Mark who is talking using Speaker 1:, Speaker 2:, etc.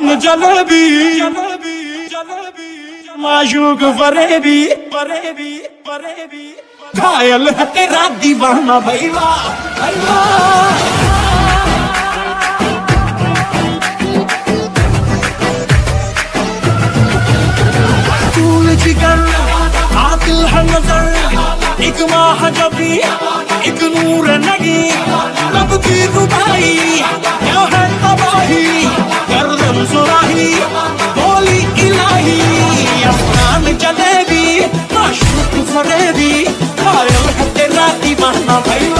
Speaker 1: जलेबी माशूक फरेबी घायल है तेरा दीवाना भाई वाह भाई वाह। जिगर आदिल है नजर एक माह जबी एक नूर नगी लब की रुबाई क्या है तबाही गर्दन सुराही बोली इलाही आसमान जलेबी माशूक फरेबी घायल है तेरा दीवाना भाई।